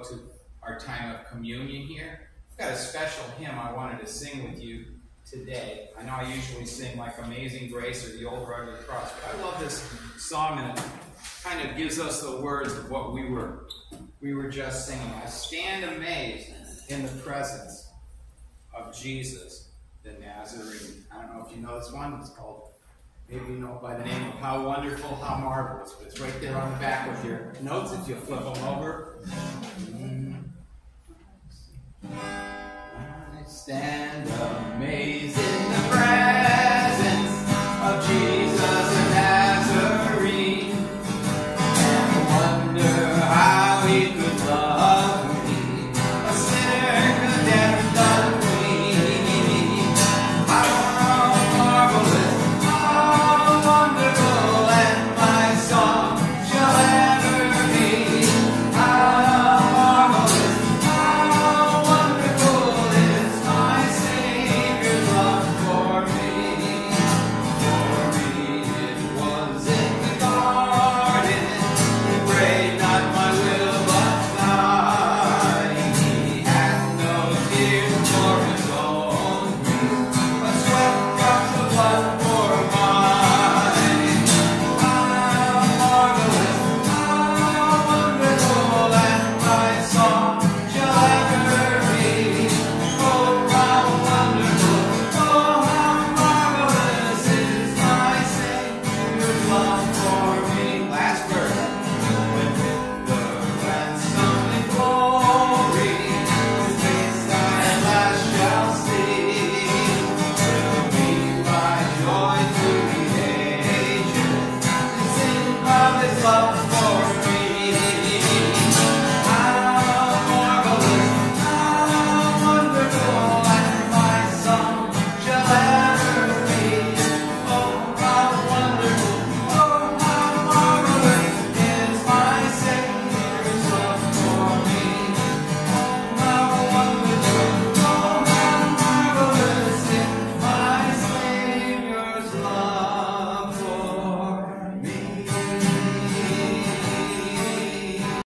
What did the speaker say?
to our time of communion here, I've got a special hymn I wanted to sing with you today. I know I usually sing like Amazing Grace or the Old Rugged Cross, but I love this song, and it kind of gives us the words of what we were just singing. I stand amazed in the presence of Jesus the Nazarene. I don't know if you know this one. It's called, maybe you know it by the name of How Wonderful, How Marvelous, but it's right there on the back of your notes if you flip them over.